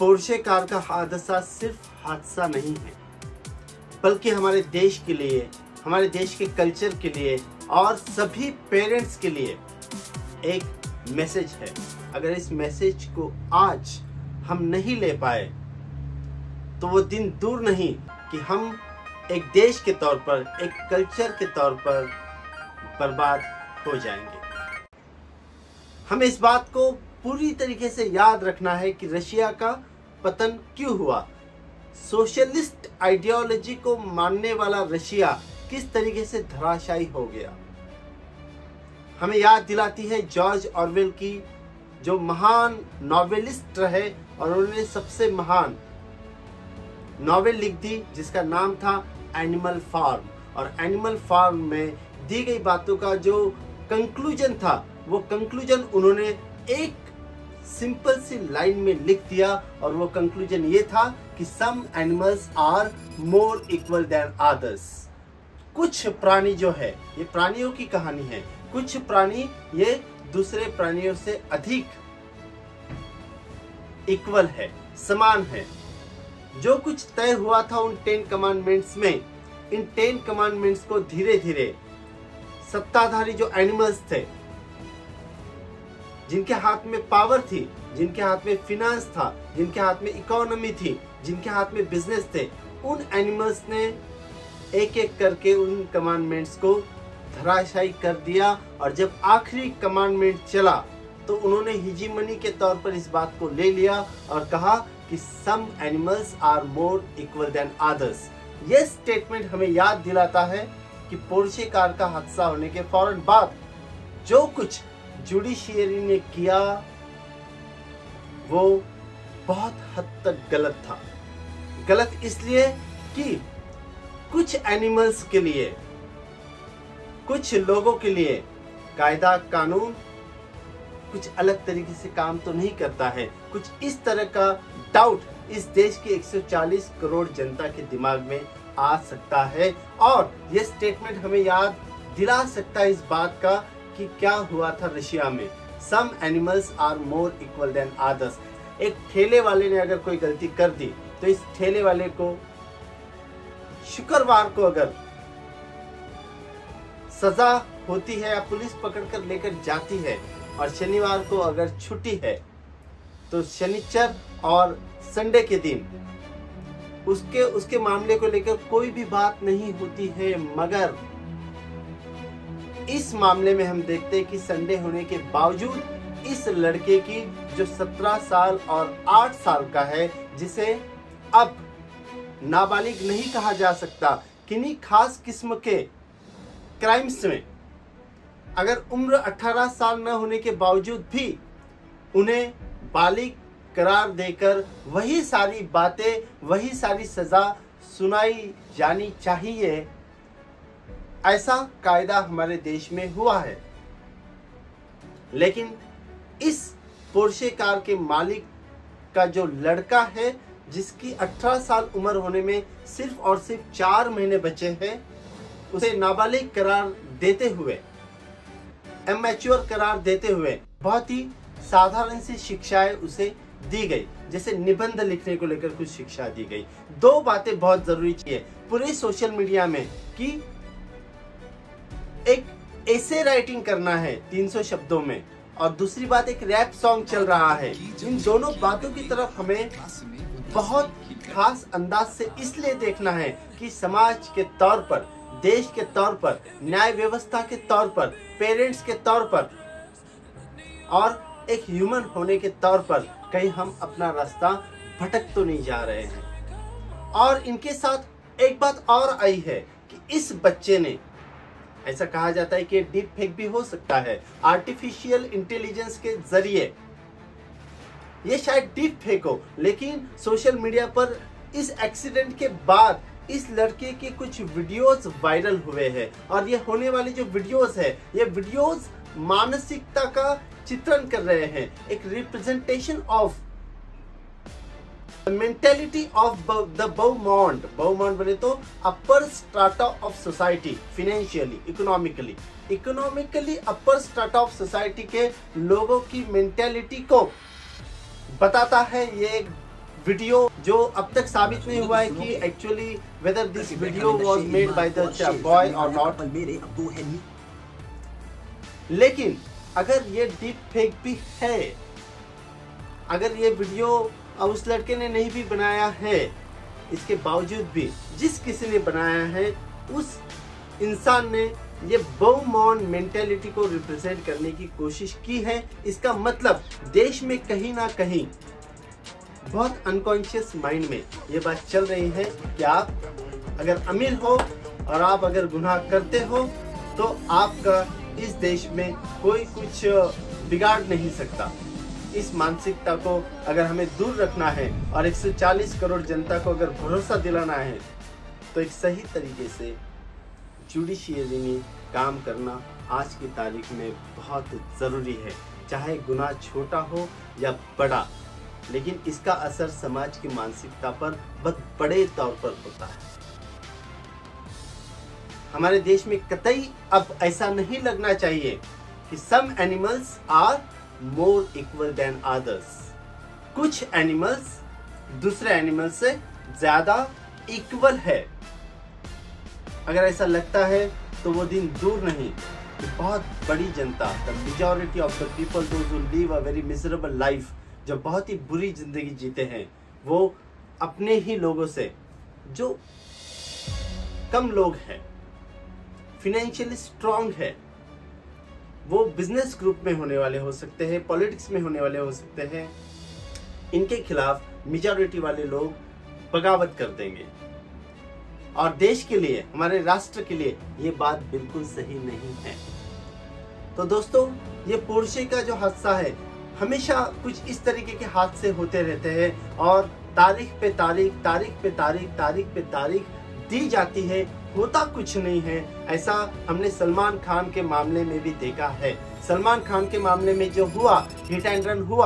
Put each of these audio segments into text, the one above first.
Porsche car का हादसा सिर्फ हादसा नहीं है, बल्कि हमारे देश के लिए, हमारे देश के कल्चर के लिए और सभी पेरेंट्स के लिए एक मैसेज है। अगर इस मैसेज को आज हम नहीं ले पाए तो वो दिन दूर नहीं कि हम एक देश के तौर पर, एक कल्चर के तौर पर बर्बाद हो जाएंगे। हमें इस बात को पूरी तरीके से याद रखना है कि रशिया का पतन क्यों हुआ। सोशलिस्ट आइडियोलॉजी को मानने वाला रशिया किस तरीके से धराशायी हो गया। हमें याद दिलाती है जॉर्ज ऑरवेल की, जो महान नॉवेलिस्ट रहे और उन्होंने सबसे महान नॉवेल लिख दी जिसका नाम था एनिमल फार्म। और एनिमल फार्म में दी गई बातों का जो कंक्लूजन था, वो कंक्लूजन उन्होंने एक सिंपल सी लाइन में लिख दिया और वो कंक्लूजन ये था कि some animals are more equal than others. कुछ प्राणी जो है, ये प्राणियों की कहानी है, कुछ प्राणी ये दूसरे प्राणियों से अधिक इक्वल है, समान है। जो कुछ तय हुआ था उन 10 कमांडमेंट्स में, इन 10 कमांडमेंट्स को धीरे धीरे सत्ताधारी जो एनिमल्स थे, जिनके हाथ में पावर थी, जिनके हाथ में फिनांस था, जिनके हाथ में इकोनॉमी थी, जिनके हाथ में बिजनेस थे, उन एनिमल्स ने एक एक करके उन कमांडमेंट्स को धराशायी कर दिया। और जब आखिरी कमांडमेंट चला तो उन्होंने हिजीमनी के तौर पर इस बात को ले लिया और कहा कि some animals are more equal than others. यह स्टेटमेंट हमें याद दिलाता है कि पोर्शे कार का हादसा होने के फौरन बाद जो कुछ जुडिशियरी ने किया वो बहुत हद तक गलत था। गलत इसलिए कि कुछ एनिमल्स के लिए, कुछ लोगों के लिए कायदा कानून कुछ अलग तरीके से काम तो नहीं करता है। कुछ इस तरह का डाउट इस देश के 140 करोड़ जनता के दिमाग में आ सकता है और यह स्टेटमेंट हमें याद दिला सकता है इस बात का कि क्या हुआ था रशिया में। Some animals are more equal than others. एक ठेले वाले ने अगर कोई गलती कर दी तो इस ठेले वाले को शुक्रवार को अगर सजा होती है या पुलिस पकड़कर लेकर जाती है और शनिवार को अगर छुट्टी है तो शनिचर और संडे के दिन उसके मामले को लेकर कोई भी बात नहीं होती है। मगर इस मामले में हम देखते हैं कि संडे होने के बावजूद इस लड़के की जो 17 साल और 8 साल का है, जिसे अब नाबालिग नहीं कहा जा सकता, किन्हीं खास किस्म के क्राइम्स में अगर उम्र 18 साल न होने के बावजूद भी उन्हें बालिग करार देकर वही सारी बातें, वही सारी सजा सुनाई जानी चाहिए, ऐसा कायदा हमारे देश में हुआ है। लेकिन इस पोर्शे कार के मालिक का जो लड़का है, जिसकी 18 साल उम्र होने में सिर्फ और सिर्फ 4 महीने बचे हैं, उसे नाबालिग करार देते हुए, इमैच्योर करार देते हुए बहुत ही साधारण सी शिक्षाएं उसे दी गई। जैसे निबंध लिखने को लेकर कुछ शिक्षा दी गई। 2 बातें बहुत जरूरी चाहिए पूरे सोशल मीडिया में कि एक एसे राइटिंग करना है 300 शब्दों में, और दूसरी बात एक रैप सॉन्ग चल रहा है। इन दोनों बातों की तरफ हमें बहुत खास अंदाज से इसलिए देखना है कि समाज के तौर पर, देश के तौर पर, न्याय व्यवस्था के तौर पर, पेरेंट्स के तौर पर और एक ह्यूमन होने के तौर पर कहीं हम अपना रास्ता भटक तो नहीं जा रहे हैं। और इनके साथ एक बात और आई है कि इस बच्चे ने, ऐसा कहा जाता है कि डीप फेक भी हो सकता है आर्टिफिशियल इंटेलिजेंस के जरिए, ये शायद डीप फेक हो, लेकिन सोशल मीडिया पर इस एक्सीडेंट के बाद इस लड़के के कुछ वीडियोस वायरल हुए हैं। और ये होने वाली जो वीडियोस है, ये वीडियोस मानसिकता का चित्रण कर रहे हैं, एक representation of mentality of the beau monde बने तो upper strata of society, financially, economically upper strata of society के लोगों की मेंटेलिटी को बताता है ये वीडियो जो अब तक साबित नहीं हुआ है कि actually whether this video was made by the boy or not, लेकिन अगर ये डीप फेक भी है, अगर ये वीडियो उस लड़के ने नहीं भी बनाया है, इसके बावजूद भी जिस किसी ने बनाया है उस इंसान ने ये बहुमौन मेंटेलिटी को रिप्रेजेंट करने की कोशिश की है। इसका मतलब देश में कहीं ना कहीं बहुत अनकॉन्शियस माइंड में ये बात चल रही है कि आप अगर अमीर हो और आप अगर गुनाह करते हो तो आपका इस देश में कोई कुछ बिगाड़ नहीं सकता। इस मानसिकता को अगर हमें दूर रखना है और 140 करोड़ जनता को अगर भरोसा दिलाना है तो एक सही तरीके से जुडिशियरी में काम करना आज की तारीख में बहुत ज़रूरी है। चाहे गुनाह छोटा हो या बड़ा, लेकिन इसका असर समाज की मानसिकता पर बहुत बड़े तौर पर होता है। हमारे देश में कतई अब ऐसा नहीं लगना चाहिए कि some animals are more equal than others. कुछ एनिमल्स दूसरे एनिमल से ज्यादा इक्वल है। अगर ऐसा लगता है तो वो दिन दूर नहीं कि बहुत बड़ी जनता, the majority of the people those who live a very miserable life, जो बहुत ही बुरी जिंदगी जीते हैं, वो अपने ही लोगों से, जो कम लोग हैं, फिनेंशियली स्ट्रांग है, वो बिजनेस ग्रुप में होने वाले हो सकते हैं, पॉलिटिक्स में होने वाले हो सकते हैं, इनके खिलाफ मेजॉरिटी वाले लोग बगावत कर देंगे। और देश के लिए, हमारे राष्ट्र के लिए ये बात बिल्कुल सही नहीं है। तो दोस्तों, ये पोर्शे का जो हादसा है, हमेशा कुछ इस तरीके के हादसे होते रहते हैं और तारीख पे तारीख, तारीख पे तारीख, तारीख पे तारीख दी जाती है, होता कुछ नहीं है। ऐसा हमने सलमान खान के मामले में भी देखा है। सलमान खान के मामले में जो हुआ, हिट एंड रन हुआ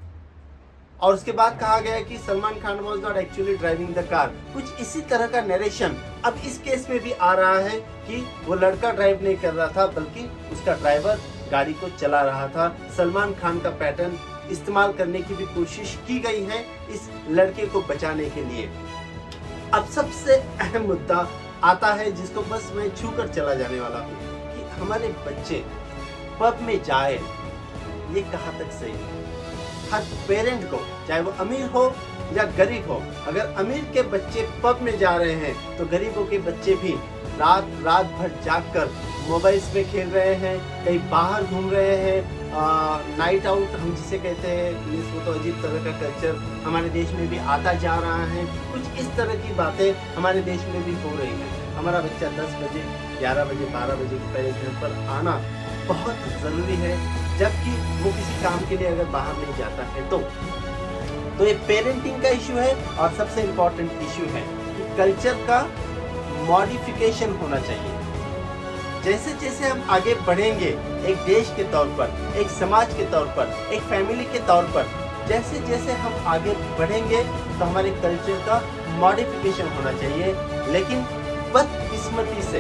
और उसके बाद कहा गया कि Salman Khan was not actually driving the car. कुछ इसी तरह का नरेशन अब इस केस में भी आ रहा है कि वो लड़का ड्राइव नहीं कर रहा था, बल्कि उसका ड्राइवर गाड़ी को चला रहा था। सलमान खान का पैटर्न इस्तेमाल करने की भी कोशिश की गई है इस लड़के को बचाने के लिए। अब सबसे अहम मुद्दा आता है, जिसको बस मैं छू कर चला जाने वाला हूँ, कि हमारे बच्चे पब में जाए, ये कहाँ तक सही है? हर पेरेंट को, चाहे वो अमीर हो या गरीब हो, अगर अमीर के बच्चे पब में जा रहे हैं तो गरीबों के बच्चे भी रात भर जागकर मोबाइल्स में खेल रहे हैं, कहीं बाहर घूम रहे हैं। नाइट आउट हम जिसे कहते हैं, वो तो अजीब तरह का कल्चर हमारे देश में भी आता जा रहा है। कुछ इस तरह की बातें हमारे देश में भी हो रही हैं। हमारा बच्चा 10 बजे, 11 बजे, 12 बजे के पहले घर पर आना बहुत ज़रूरी है, जबकि वो किसी काम के लिए अगर बाहर नहीं जाता है तो ये पेरेंटिंग का इशू है। और सबसे इम्पोर्टेंट इशू है कि कल्चर का मॉडिफिकेशन होना चाहिए। जैसे जैसे हम आगे बढ़ेंगे, एक देश के तौर पर, एक समाज के तौर पर, एक फैमिली के तौर पर, जैसे जैसे हम आगे बढ़ेंगे तो हमारे कल्चर का मॉडिफिकेशन होना चाहिए। लेकिन बदकिस्मती से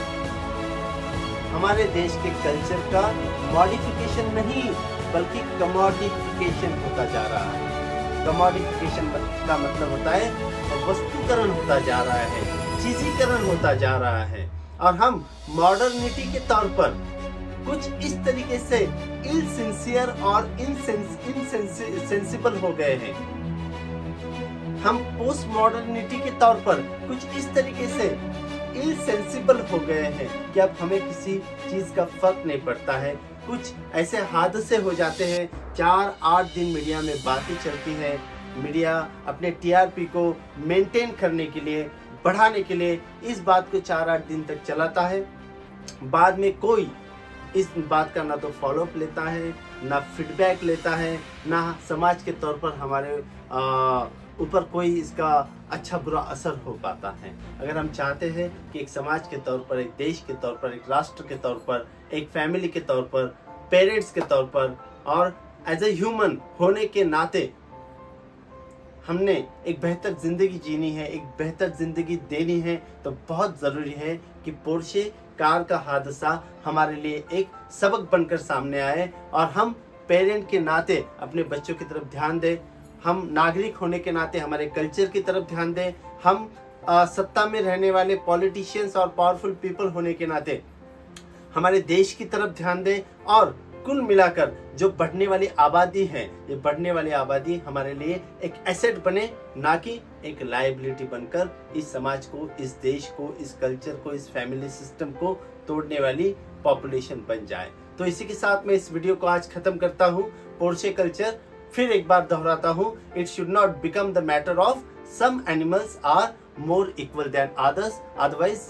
हमारे देश के कल्चर का मॉडिफिकेशन नहीं, बल्कि कमोडिफिकेशन होता जा रहा है। कमोडिफिकेशन का मतलब होता है वस्तुकरण होता जा रहा है, चीजीकरण होता जा रहा है। और हम मॉडर्निटी के तौर पर कुछ इस तरीके से इनसिंसियर और इनसेंसिबल हो गए हैं। हम पोस्ट मॉडर्निटी के तौर पर कुछ इस तरीके से इनसेंसिबल हो गए हैं कि अब हमें किसी चीज का फर्क नहीं पड़ता है। कुछ ऐसे हादसे हो जाते हैं, 4-8 दिन मीडिया में बातें चलती हैं। मीडिया अपने टीआरपी को मेंटेन करने के लिए, बढ़ाने के लिए इस बात को 4-8 दिन तक चलाता है। बाद में कोई इस बात का ना तो फॉलोअप लेता है, ना फीडबैक लेता है, ना समाज के तौर पर हमारे ऊपर कोई इसका अच्छा बुरा असर हो पाता है। अगर हम चाहते हैं कि एक समाज के तौर पर, एक देश के तौर पर, एक राष्ट्र के तौर पर, एक फैमिली के तौर पर, पेरेंट्स के तौर पर और एज ए ह्यूमन होने के नाते हमने एक बेहतर जिंदगी जीनी है, एक बेहतर जिंदगी देनी है, तो बहुत ज़रूरी है कि पोर्शे कार का हादसा हमारे लिए एक सबक बनकर सामने आए और हम पेरेंट के नाते अपने बच्चों की तरफ ध्यान दें। हम नागरिक होने के नाते हमारे कल्चर की तरफ ध्यान दें। हम सत्ता में रहने वाले पॉलिटिशियंस और पावरफुल पीपल होने के नाते हमारे देश की तरफ ध्यान दें। और कुल मिलाकर जो बढ़ने वाली आबादी है, ये बढ़ने वाली आबादी हमारे लिए एक एसेट बने, ना कि एक लायबिलिटी बनकर इस समाज को, इस देश को, इस कल्चर को, इस फैमिली सिस्टम को तोड़ने वाली पॉपुलेशन बन जाए। तो इसी के साथ मैं इस वीडियो को आज खत्म करता हूँ। पोर्शे कल्चर फिर एक बार दोहराता हूँ, it should not become the matter of some animals are more equal than others, otherwise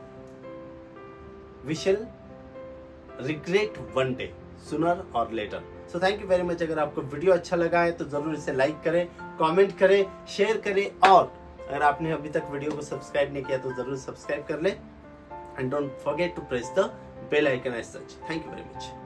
we shall regret one day, sooner or later. So thank you very much. अगर आपको वीडियो अच्छा लगा है तो जरूर इसे लाइक करें, कमेंट करें, शेयर करें, और अगर आपने अभी तक वीडियो को सब्सक्राइब नहीं किया तो जरूर सब्सक्राइब कर लें। And don't forget to press the bell icon as such. Thank you very much.